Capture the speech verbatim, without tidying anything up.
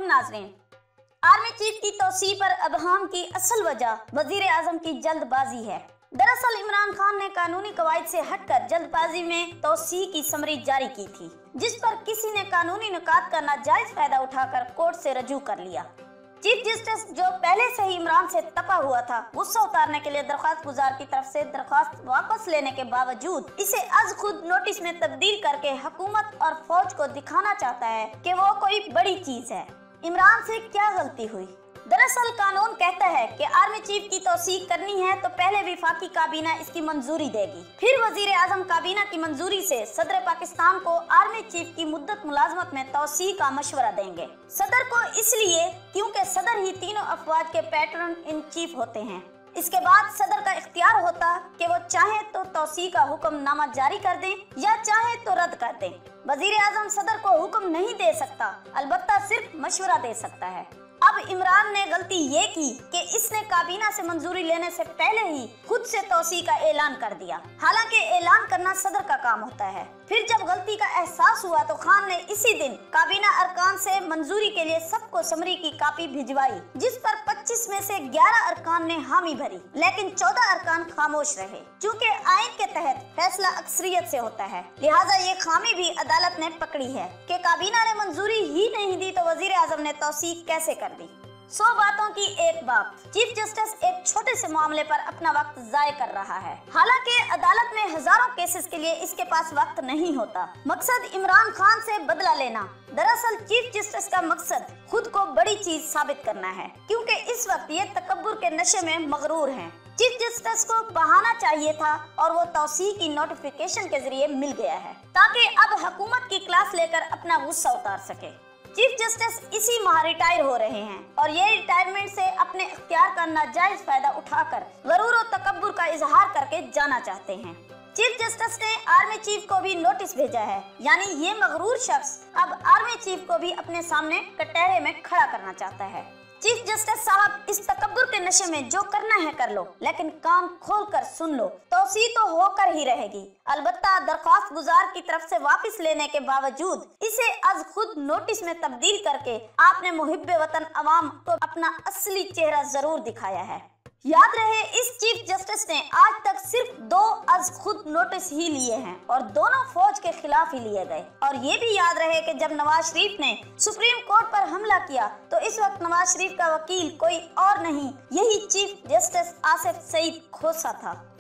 नाज़रीन, army chief की तौसीह पर अबहम की असल वजह वजीर आजम की जल्दबाजी है। दरअसल इमरान खान ने कानूनी कवायद से हटकर जल्दबाजी में तौसीह की समरी जारी की थी, जिस पर किसी ने कानूनी निकात का नाजायज फायदा उठाकर कोर्ट से रजू कर लिया। चीफ जस्टिस, जो पहले से ही इमरान से तपा हुआ था, गुस्सा उतारने के लिए दरख्वास्त गुजार की तरफ से दरख्वास्त वापस लेने के बावजूद इसे अज खुद नोटिस में तब्दील करके हुकूमत और फौज को दिखाना चाहता है कि वो कोई बड़ी चीज है। इमरान से क्या गलती हुई? दरअसल कानून कहता है कि आर्मी चीफ की तौसीह करनी है तो पहले वफाकी काबीना इसकी मंजूरी देगी, फिर वजीर आजम काबीना की मंजूरी से सदर पाकिस्तान को आर्मी चीफ की मुद्दत मुलाजमत में तौसीह का मशवरा देंगे। सदर को इसलिए क्योंकि सदर ही तीनों अफवाज के पैटर्न इन चीफ होते हैं। इसके बाद सदर का इख्तियार होता कि वो चाहे तो तौसीह का हुक्मनामा जारी कर दें या चाहे तो रद्द कर दें। वजीर आजम सदर को हुक्म नहीं दे सकता, अलबत्ता सिर्फ मशवरा दे सकता है। अब इमरान ने गलती ये की कि इसने काबीना से मंजूरी लेने से पहले ही खुद से तौसीह का ऐलान कर दिया, हालांकि ऐलान करना सदर का काम होता है। फिर जब गलती का एहसास हुआ तो खान ने इसी दिन काबीना अरकान से मंजूरी के लिए सबको समरी की कॉपी भिजवाई, जिस पर पच्चीस में से ग्यारह अरकान ने हामी भरी, लेकिन चौदह अरकान खामोश रहे। चूँकि आइन के तहत फैसला अक्सरियत से होता है, लिहाजा ये खामी भी अदालत ने पकड़ी है कि काबीना ने मंजूरी ही नहीं दी तो वजीर आजम ने तौसीह कैसे कर दी। सौ बातों की एक बात, चीफ जस्टिस एक छोटे से मामले पर अपना वक्त जाय कर रहा है, हालांकि अदालत में हजारों केसेस के लिए इसके पास वक्त नहीं होता। मकसद इमरान खान से बदला लेना। दरअसल चीफ जस्टिस का मकसद खुद को बड़ी चीज साबित करना है, क्योंकि इस वक्त ये तकब्बुर के नशे में मगरूर हैं। चीफ जस्टिस को बहाना चाहिए था और वो तौसीह की नोटिफिकेशन के जरिए मिल गया है, ताकि अब हुकूमत की क्लास लेकर अपना गुस्सा उतार सके। चीफ जस्टिस इसी माह रिटायर हो रहे हैं और ये रिटायरमेंट से अपने इख्तियार का नाजायज फायदा उठाकर गरूर और तकब्बुर का इजहार करके जाना चाहते हैं। चीफ जस्टिस ने आर्मी चीफ को भी नोटिस भेजा है, यानी ये मगरूर शख्स अब आर्मी चीफ को भी अपने सामने कटहरे में खड़ा करना चाहता है। चीफ जस्टिस साहब, इस तकब्बुर के नशे में जो करना है कर लो, लेकिन कान खोल कर सुन लो, तौसीह तो होकर ही रहेगी। अलबत्ता दरख्वास्त गुजार की तरफ से वापस लेने के बावजूद इसे आज खुद नोटिस में तब्दील करके आपने मुहिब्बे वतन अवाम को अपना असली चेहरा जरूर दिखाया है। याद रहे, इस चीफ जस्टिस ने आज तक सिर्फ दो अज खुद नोटिस ही लिए हैं और दोनों फौज के खिलाफ ही लिए गए। और ये भी याद रहे कि जब नवाज शरीफ ने सुप्रीम कोर्ट पर हमला किया तो इस वक्त नवाज शरीफ का वकील कोई और नहीं, यही चीफ जस्टिस आसिफ सईद खोसा था।